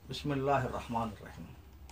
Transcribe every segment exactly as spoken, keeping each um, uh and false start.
बिस्मिल्लाहिर्रहमानिर्रहीम।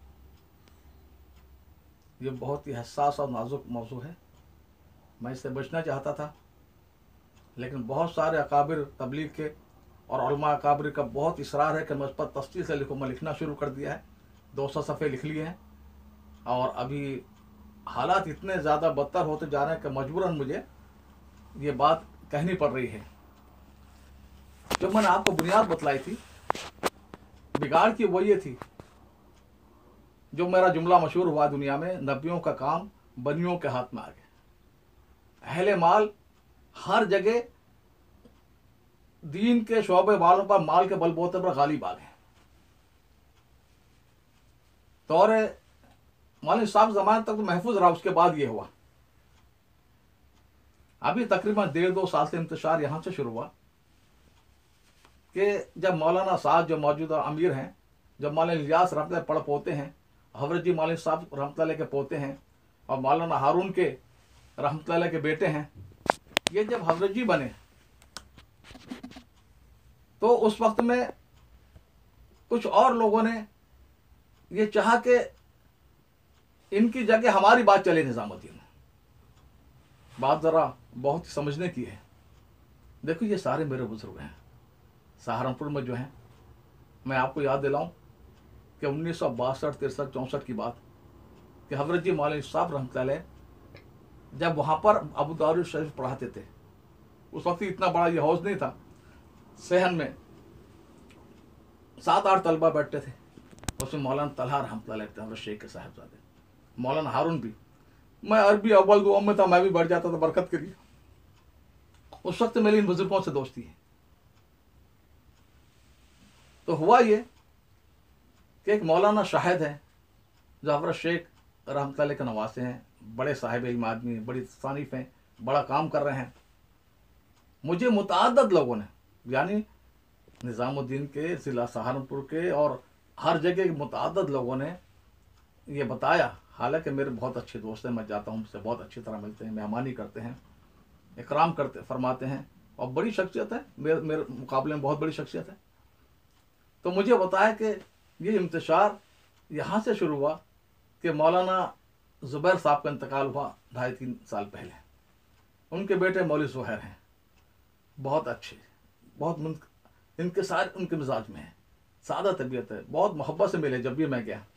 ये बहुत ही हसास और नाजुक मौजू है। मैं इससे बचना चाहता था, लेकिन बहुत सारे अकाबिर तबलीग के और उलमा अकाबिर का बहुत इसरार है कि मैं उस पर तफसील से लिखूँ। मैं लिखना शुरू कर दिया है, दो सौ सफ़े लिख लिए हैं और अभी हालात इतने ज़्यादा बदतर होते जा रहे हैं कि मजबूरन मुझे ये बात कहनी पड़ रही है। जब मैंने आपको बुनियाद बतलाई थी, बिगाड़ की वो ये थी, जो मेरा जुमला मशहूर हुआ दुनिया में, नबियों का काम बनियों के हाथ में आ गया। अहले माल हर जगह दीन के शोबे वालों पर माल के बलबूते पर गालिब आ गए। दौर मौलवी साहब जमाने तक तो महफूज रहा, उसके बाद ये हुआ। अभी तकरीबन डेढ़ दो साल से इंतशार यहाँ से शुरू हुआ कि जब मौलाना साहब जो मौजूदा अमीर हैं, जब मौलाना इलियास रहमतुल्लाह पढ़ पोते हैं, हजरत जी मौलवी साहब रहमतुल्लाह के पोते हैं और मौलाना हारून के रहमतुल्लाह के बेटे हैं, ये जब हजरत जी बने तो उस वक्त में कुछ और लोगों ने ये चाहा कि इनकी जगह हमारी बात चले निज़ामुद्दीन में। बात ज़रा बहुत ही समझने की है। देखो, ये सारे मेरे बुजुर्ग हैं सहारनपुर में जो हैं। मैं आपको याद दिलाऊं कि उन्नीस सौ बासठ तिरसठ चौंसठ की बात कि हजरत जी मौलवी साहब रहमतुल्लाह जब वहाँ पर अबू दाऊद शरीफ पढ़ाते थे, उस वक्त इतना बड़ा ये हौज नहीं था। सहन में सात आठ तलबा बैठते थे, उसमें मौलाना तलहा रहमतुल्लाह शेख के साहबजादे, मौलाना हारून भी। मैं अरबी अव्वल दुआ में था, मैं भी बढ़ जाता था बरकत के लिए। उस वक्त मेरी इन बुजुर्गों से दोस्ती है। तो हुआ ये कि एक मौलाना शाहिद हैं जो हजरत शेख रहमतुल्लाह के नवासे हैं, बड़े साहिब इल्म आदमी हैं, बड़ी तारीफ हैं, बड़ा काम कर रहे हैं। मुझे मुतअद्दिद लोगों ने, यानी निज़ामुद्दीन के, ज़िला सहारनपुर के और हर जगह मुतअद्दिद लोगों ने ये बताया। हालांकि मेरे बहुत अच्छे दोस्त हैं, मैं जाता हूँ, मुझसे बहुत अच्छी तरह मिलते हैं, मेहमानी करते हैं, इकराम करते फरमाते हैं और बड़ी शख्सियत है, मेरे मेरे मुकाबले में बहुत बड़ी शख्सियत है। तो मुझे बताया कि ये इंतशार यहाँ से शुरू हुआ कि मौलाना ज़ुबैर साहब का इंतकाल हुआ ढाई तीन साल पहले। उनके बेटे मौलवी ज़ुहैर हैं, बहुत अच्छे, बहुत मुंत इनके सारे उनके मिजाज में है, सादा तबीयत है, बहुत मोहब्बत से मिले। जब भी मैं गया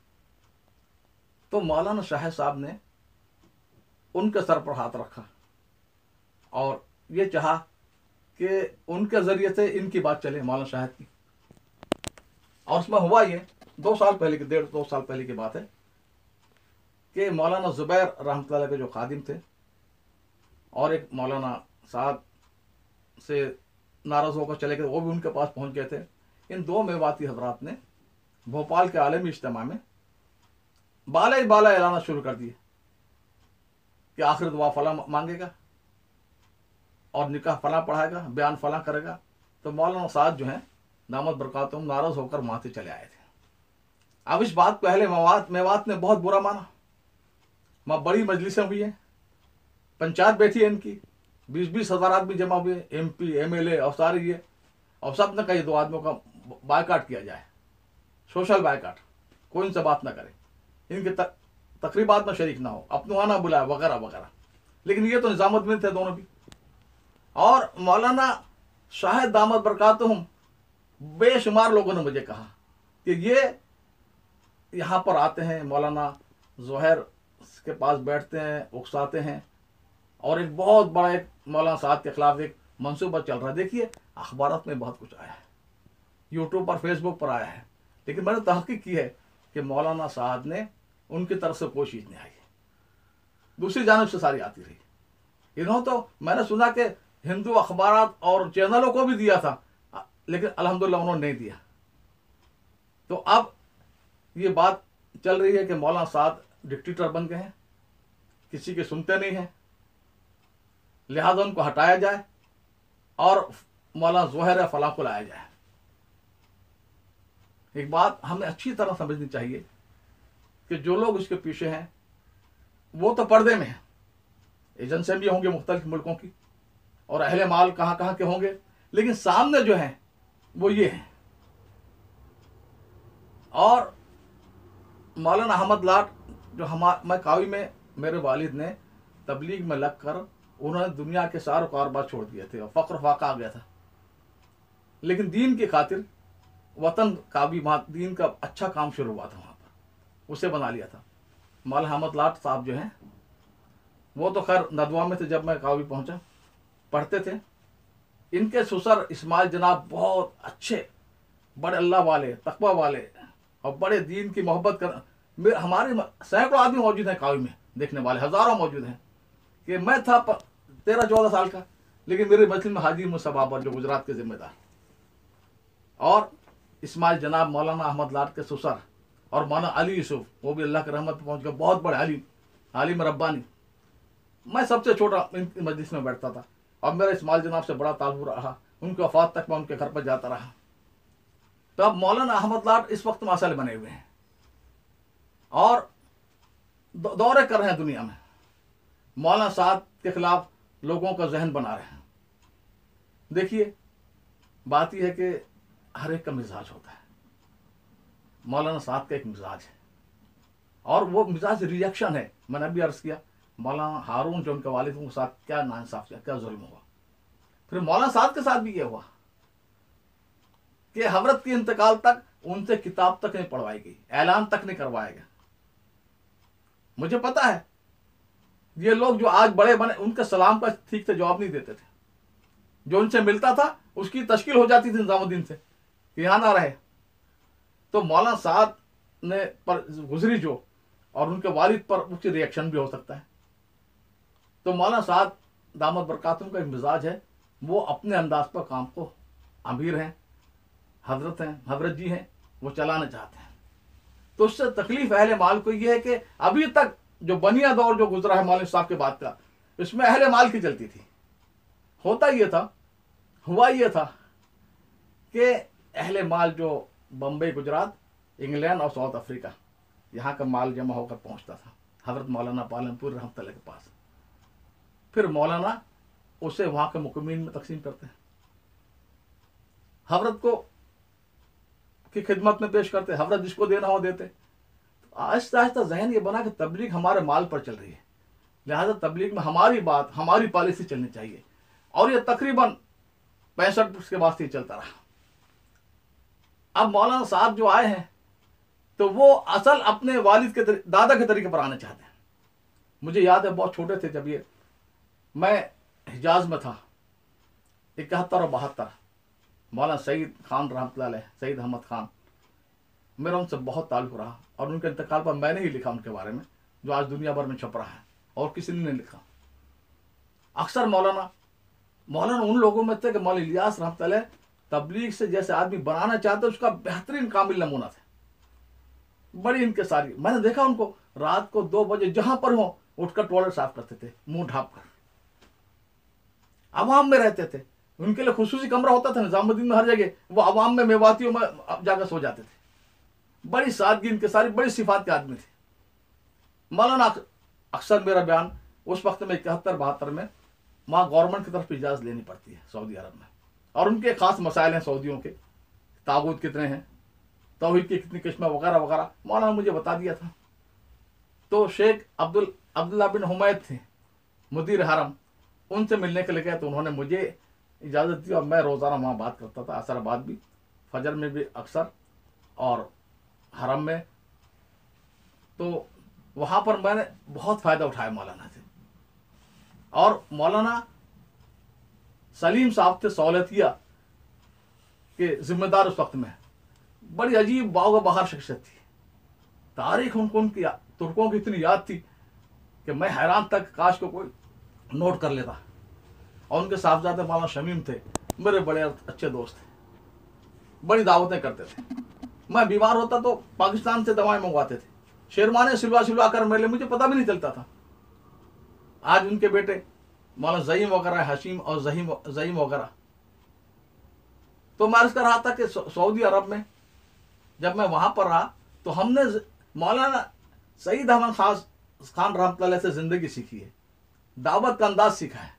तो मौलाना शाहिद साहब ने उनके सर पर हाथ रखा और ये चाहा कि उनके ज़रिए से इनकी बात चले, मौलाना शाहिद की। और उसमें हुआ ये, दो साल पहले की, डेढ़ दो साल पहले की बात है कि मौलाना ज़ुबैर रहमतुल्लाह के जो खादिम थे और एक मौलाना साहब से नाराज़ होकर चले गए, वो भी उनके पास पहुंच गए थे। इन दो मेवाती हजरात ने भोपाल के आलमी इज्तिमा में बाला ही बाला ऐलाना शुरू कर दिए कि आखिर दुआ फला मांगेगा और निकाह फला पढ़ाएगा, बयान फला करेगा। तो मौलाना साहब जो हैं दामद बरकातुहुम नाराज़ होकर वहाँ से चले आए थे। अब इस बात को अहले मेवात मेवात ने बहुत बुरा माना। वहाँ बड़ी मजलिसें हुई हैं, पंचायत बैठी है इनकी, बीस बीस हज़ार आदमी जमा हुए, M P M L A और सारे ये, और सब ने कहा दो आदमियों का बायकाट किया जाए, सोशल बायकाट, कोई इनसे बात ना करे, इनके तक, तकरीबात में शरीक ना हो, अपनों आना बुलाए वगैरह वगैरह। लेकिन ये तो निज़ामुद्दीन थे दोनों भी। और मौलाना शाहिद दामद बरकातुहुम, बेशुमार लोगों ने मुझे कहा कि ये यहाँ पर आते हैं, मौलाना ज़ुहैर के पास बैठते हैं, उकसाते हैं, और एक बहुत बड़ा एक मौलाना साहब के खिलाफ एक मंसूबा चल रहा है। देखिए, अखबारात में बहुत कुछ आया है, यूट्यूब पर फेसबुक पर आया है, लेकिन मैंने तहकीक की है कि मौलाना साहब ने उनकी तरफ से कोई चीज़ नहीं आई, दूसरी जानब से सारी आती रही। इन्होंने तो मैंने सुना कि हिंदू अखबारात और चैनलों को भी दिया था, लेकिन अल्हम्दुलिल्लाह उन्होंने नहीं दिया। तो अब ये बात चल रही है कि मौलाना साहब डिक्टेटर बन गए हैं, किसी के सुनते नहीं हैं, लिहाजा उनको हटाया जाए और मौलाना ज़ुहैर फलाह को लाया जाए। एक बात हमें अच्छी तरह समझनी चाहिए कि जो लोग उसके पीछे हैं वो तो पर्दे में हैं, एजेंसियाँ भी होंगे मुख्तलिफ मुल्कों की और अहले माल कहाँ कहाँ के होंगे, लेकिन सामने जो हैं वो ये हैं। और मौलाना अहमद लाट जो हमार मैं कावी में मेरे वालिद ने तबलीग में लग कर उन्होंने दुनिया के सारे कारोबार छोड़ दिए थे और फ़क्र फाका आ गया था, लेकिन दीन की खातिर वतन का भी वहाँ दीन का अच्छा काम शुरू हुआ था, वहाँ पर उसे बना लिया था। मौलाना अहमद लाट साहब जो हैं वो तो खैर नदवा में थे जब मैं कावी पहुँचा, पढ़ते थे। इनके ससुर इस्माइल जनाब बहुत अच्छे, बड़े अल्लाह वाले, तकवा वाले और बड़े दीन की मोहब्बत कर। हमारे सैकड़ों आदमी मौजूद हैं कावी में, देखने वाले हज़ारों मौजूद हैं। कि मैं था तेरह चौदह साल का, लेकिन मेरे मजलिस में हाजी मुसबाबर जो गुजरात के जिम्मेदार, और इस्माइल जनाब मौलाना अहमद लाट के ससुर, और मौलाना अली यूसुफ वो भी अल्लाह के रहमत पर पहुँच गए, बहुत बड़े आलिम, आलिम रब्बानी। मैं सबसे छोटा इनकी मजलिस में बैठता था और मेरा इस्माइल जनाब से बड़ा ताल्लुक रहा। उनके वफात तक मैं उनके घर पर जाता रहा। तो अब मौलाना अहमद लाट इस वक्त मसाले बने हुए हैं और दौरे कर रहे हैं दुनिया में, मौलाना साहब के खिलाफ लोगों का जहन बना रहे हैं। देखिए बात यह है कि हर एक का मिजाज होता है, मौलाना साहब का एक मिजाज है और वो मिजाज रिएक्शन है। मैंने अभी अर्ज किया मौलाना हारून जो उनके वालिद उनके साथ क्या नाइंसाफ किया, क्या जुल्म हुआ। फिर मौलाना साहब के साथ भी ये हुआ कि हजरत के इंतकाल तक उनसे किताब तक नहीं पढ़वाई गई, ऐलान तक नहीं करवाया गया। मुझे पता है ये लोग जो आज बड़े बने उनके सलाम का ठीक से जवाब नहीं देते थे। जो उनसे मिलता था उसकी तश्कील हो जाती थी निजामुद्दीन से कि यहाँ ना रहे। तो मौलाना साहब ने पर गुजरी जो और उनके वालिद पर उसकी रिएक्शन भी हो सकता है। तो मौलाना साहब दामद बरकातुम का एक मिजाज है, वो अपने अंदाज पर काम को अमीर हैं, हजरत हैं, हजरत जी हैं, वो चलाना चाहते हैं। तो उससे तकलीफ अहले माल को ये है कि अभी तक जो बनिया दौर जो गुजरा है मौलाना साहब के बाद का, इसमें अहले माल की चलती थी। होता ये था, हुआ ये था कि अहले माल जो बम्बई, गुजरात, इंग्लैंड और साउथ अफ्रीका यहाँ का माल जमा होकर पहुँचता था हजरत मौलाना पालनपुर रहमतुल्लाह के पास। फिर मौलाना उसे वहाँ के मुकम्मीन में तकसीम करते हैं, हजरत को की खिदमत में पेश करते, हजरत जिसको देना हो देते। तो आहिस्ता आहिस्ता जहन ये बना कि तबलीग हमारे माल पर चल रही है, लिहाजा तबलीग में हमारी बात, हमारी पॉलिसी चलनी चाहिए। और ये तकरीबन पैंसठ के बाद से चलता रहा। अब मौलाना साहब जो आए हैं तो वो असल अपने वालिद के दादा के तरीके पर आना चाहते हैं। मुझे याद है बहुत छोटे थे जब ये, मैं हिजाज में था इकहत्तर और बहत्तर, मौलाना सईद खान रहमतुल्लाह अलैह, सईद अहमद खान, मेरा उनसे बहुत ताल्लुक रहा और उनके इंतकाल पर मैंने ही लिखा उनके बारे में, जो आज दुनिया भर में छप रहा है और किसी ने नहीं लिखा। अक्सर मौलाना मौलाना उन लोगों में थे कि मौलाना इलियास रहमतुल्लाह अलैह तबलीग से जैसे आदमी बनाना चाहते उसका बेहतरीन कामिल नमूना थे। बड़ी इनके सारी, मैंने देखा उनको रात को दो बजे जहां पर हो उठकर टॉयलेट साफ करते थे, मुंह ढांप कर, अवाम में रहते थे। उनके लिए खुसूसी कमरा होता था निजामुद्दीन में, हर जगह वो अवाम में, मेवातियों में जाकर सो जाते थे। बड़ी सादगी इनके सारी, बड़ी सिफात के आदमी थे। मौलाना अक्सर मेरा बयान उस वक्त में इकहत्तर बहत्तर में वहाँ गवर्नमेंट की तरफ इजाज़त लेनी पड़ती है सऊदी अरब में, और उनके खास मसाइल हैं सऊदियों के, तागूत कितने हैं, तौहीद की कितनी किस्में वगैरह वगैरह मौलाना मुझे बता दिया था। तो शेख अब्दुल अब्दुल्ला बिन हुमैद थे मुदीर हरम, उनसे मिलने के लिए गए तो उन्होंने मुझे इजाज़त दी और मैं रोज़ाना वहाँ बात करता था, असर बाद भी, फजर में भी अक्सर और हरम में। तो वहाँ पर मैंने बहुत फ़ायदा उठाया मौलाना से। और मौलाना सलीम साहब थे सौलतिया के ज़िम्मेदार उस वक्त में, बड़ी अजीब बाग बहार शख्सियत थी। तारीख उनको उनकी तुर्कों की इतनी याद थी कि मैं हैरान तक, काश को कोई नोट कर लेता। और उनके साहबजादे मौलाना शमीम थे, मेरे बड़े अच्छे दोस्त थे, बड़ी दावतें करते थे। मैं बीमार होता तो पाकिस्तान से दवाएं मंगवाते थे, शेरवाने सिलवा सिलवा कर मेरे, मुझे पता भी नहीं चलता था। आज उनके बेटे मौलाना ज़हीम वगैरह, हशीम और ज़हीम ज़हीम वगैरह। तो मैं अर्ज़ कर रहा था कि सऊदी अरब में जब मैं वहाँ पर रहा तो हमने मौलाना सईद अहमद खान रहमतुल्लाह से ज़िंदगी सीखी है, दावत का अंदाज सीखा है।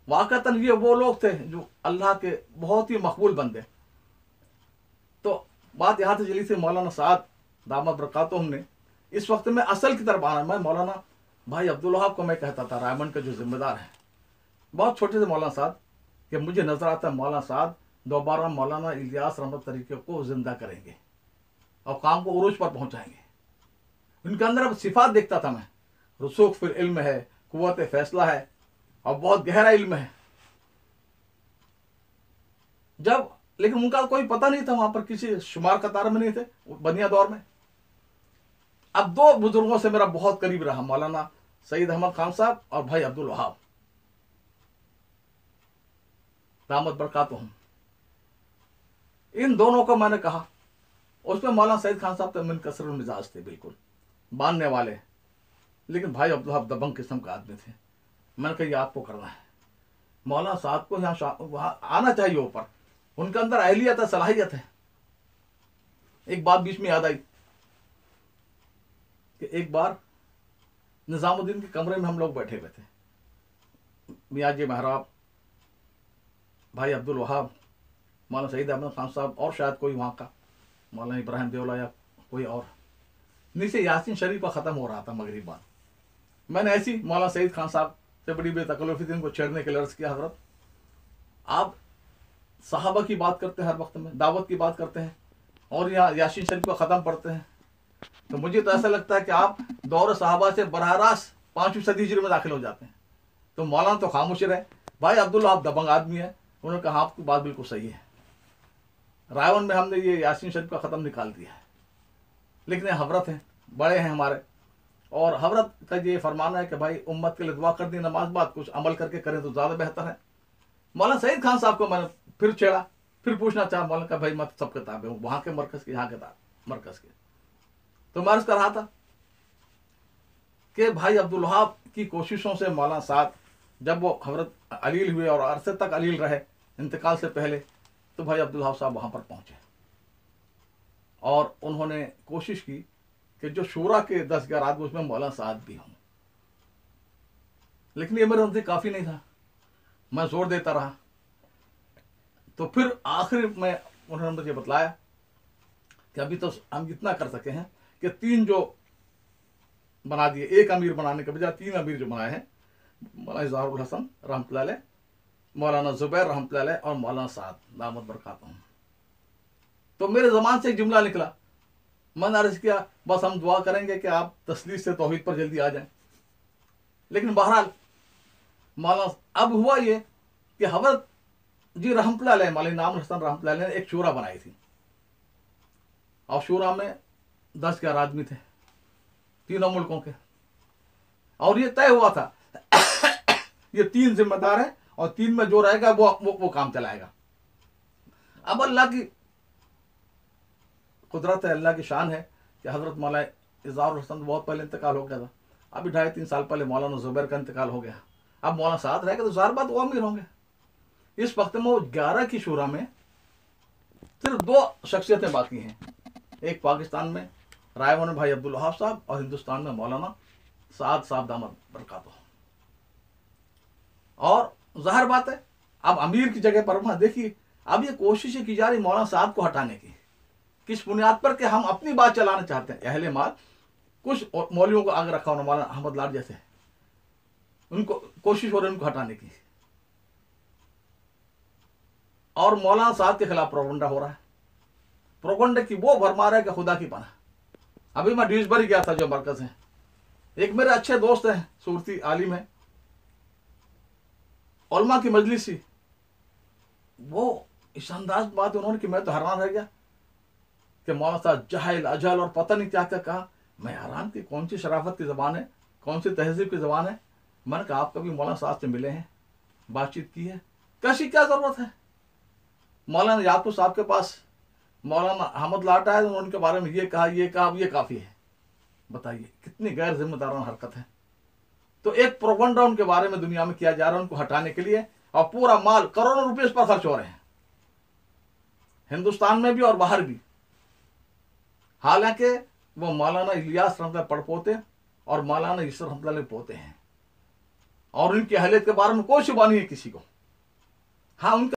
वाक़तन ये वो लोग थे जो अल्लाह के बहुत ही मकबूल बंदे। तो बात यहाँ से चली थी मौलाना साद दामद बरकातुहू ने इस वक्त में असल की तरफ आना। मैं मौलाना भाई अब्दुल वहाब को मैं कहता था, रायमंड के जो जिम्मेदार हैं, बहुत छोटे थे मौलाना साद, कि मुझे नजर आता है मौलाना साद दोबारा मौलाना इलियास रहमत तरीके को जिंदा करेंगे और काम को उरूज पर पहुंचाएंगे। उनके अंदर अब सिफात देखता था मैं, रसूख फिर इल्म है, कुव्वत फैसला है और बहुत गहरा इल्म है। जब लेकिन उनका कोई पता नहीं था, वहां पर किसी शुमार कतार में नहीं थे बनिया दौर में। अब दो बुजुर्गों से मेरा बहुत करीब रहा, मौलाना सईद अहमद खान साहब और भाई अब्दुल वहाब दामद बरकातुहू। इन दोनों को मैंने कहा, उसमें मौलाना सईद खान साहब तो मुनकसर मिजाज थे, बिल्कुल मानने वाले, लेकिन भाई अब्दुल वहाब दबंग किस्म का आदमी थे। मैंने कहा ये आपको करना है, मौलाना साहब को यहाँ वहाँ आना चाहिए ऊपर, उनके अंदर अहलियत है, सलाहियत है। एक बात बीच में याद आई कि एक बार निजामुद्दीन के कमरे में हम लोग बैठे हुए थे, मियाँ जी महराब, भाई अब्दुल वहाब, मौलाना सईद अहमद खान साहब और शायद कोई वहाँ का मौलाना इब्राहिम देवला या कोई और। नीचे यासीन शरीफ का ख़त्म हो रहा था मगरिब बाद। मैंने ऐसी मौलाना सईद खान साहब से बड़ी बेतकल्लुफ़ी थी, उनको छेड़ने के लिए अर्ज़ किया, हज़रत आप सहाबा की बात करते हैं, हर वक्त में दावत की बात करते हैं और यहाँ यासीन शरीफ का ख़त्म पढ़ते हैं, तो मुझे तो ऐसा लगता है कि आप दौर सहाबा से बरह रास्त पाँचवीं सदी हिजरी में दाखिल हो जाते हैं। तो मौलाना तो खामोश रहे। भाई अब्दुल्ला आप दबंग आदमी है, उन्होंने कहा आपकी बात बिल्कुल सही है, रायवन में हमने ये यासीन शरीफ का ख़त्म निकाल दिया है, लेकिन ये हजरत हैं, बड़े हैं हमारे, और हजरत का ये फरमाना है कि भाई उम्मत के लिए दुआ कर दी, नमाज बाद कुछ अमल करके करें तो ज़्यादा बेहतर है। मौलाना सईद खान साहब को मैंने फिर छेड़ा, फिर पूछना चाहा, मौलाना का भाई मत सब किताबें हूँ, वहाँ के मरकज़ के, यहाँ के मरकज़ के। तो मैं अर्ज़ कर रहा था कि भाई अब्दुल वहाब की कोशिशों से मौलाना साहब जब वो हजरत अलील हुए और अरसे तक अलील रहे इंतकाल से पहले, तो भाई अब्दुल वहाब साहब वहाँ पर पहुँचे और उन्होंने कोशिश की कि जो शूरा के दस ग्यारह आदमी उसमें मौलाना साहब भी हों, लेकिन ये मेरे नज़दीक काफ़ी नहीं था, मैं जोर देता रहा। तो फिर आखिर में उन्होंने मुझे बतलाया कि अभी तो हम इतना कर सके हैं कि तीन जो बना दिए, एक अमीर बनाने के बजाय तीन अमीर जो बनाए हैं, मौलाना इज़हारुल हसन रहमतुल्लाह अलैह, मौलाना जुबैर रहमतुल्लाह अलैह और मौलाना साद दामद बरकातुहू। तो मेरे ज़बान से एक जुमला निकला, मैंने अर्ज़ किया बस हम दुआ करेंगे कि आप तस्लीस से तौहीद पर जल्दी आ जाएं। लेकिन बहरहाल मौलाना अब हुआ ये कि हज़रत जी रहमतुल्लाह अलैह, मौलाना इनाम हसन रहमतुल्लाह अलैह ने एक शूरा बनाई थी और शूरा में दस ग्यारह आदमी थे तीनों मुल्कों के, और ये तय हुआ था ये तीन जिम्मेदार हैं और तीन में जो रहेगा वो वो, वो काम चलाएगा। अब अल्लाह की कुदरत है, अल्लाह की शान है कि हज़रत मौलाना इज़हारुल हसन बहुत पहले इंतकाल हो गया था, अभी ढाई तीन साल पहले मौलाना जुबैर का इंतकाल हो गया। अब मौलाना साथ रहेगा तो ज़ाहिर बात वो अमीर होंगे। इस वक्त में वो ग्यारह की शूरा में सिर्फ दो शख्सियतें बाकी हैं, एक पाकिस्तान में रायवन में भाई अब्दुल वहाब साहब और हिंदुस्तान में मौलाना साद साहब दामद बरकातुहू। और ज़ाहिर बात है अब अमीर की जगह पर वहाँ देखिए, अब ये कोशिश की जा रही मौलाना साहब को हटाने की, किस बुनियाद पर कि हम अपनी बात चलाना चाहते हैं। अहले माल कुछ मौलवियों को आगे रखा होना, मौलाना अहमद लाड जैसे, उनको कोशिश हो रही है उनको हटाने की, और मौलाना साहब के खिलाफ प्रोपगंडा हो रहा है। प्रोपगंडा की वो भरमार है कि खुदा की पनाह। अभी मैं ड्यूसबरी गया था जो मरकज है, एक मेरे अच्छे दोस्त हैं, सूरती आलिम है, उलमा की मजलिसी, वो इस अंदाज बात उन्होंने कि मैं तो हैरान रह गया कि मौलाना साहब जाहिल अजहल और पता नहीं क्या क्या कहा। मैं हैरान कि कौन सी शराफत की ज़बान है, कौन सी तहजीब की ज़बान है। मैंने कहा आप कभी मौलाना साहब से मिले हैं, बातचीत की है, कैसी क्या ज़रूरत है। मौलाना याकूब साहब के पास मौलाना अहमद लाट आए, उनके बारे में ये कहा ये कहा, अब ये काफ़ी है। बताइए कितनी गैर जिम्मेदाराना हरकत है। तो एक प्रोपगंडा उनके बारे में दुनिया में किया जा रहा है उनको हटाने के लिए, और पूरा माल करोड़ों रुपए इस पर खर्च हो रहे हैं, हिंदुस्तान में भी और बाहर भी। हालांकि वो मौलाना इलियास रहमतुल्लाह पड़पोते और मौलाना यूसुफ रहमतुल्लाह पोते हैं, और उनकी अहलियत के बारे में कोई शुबा नहीं है किसी को। हाँ, उनका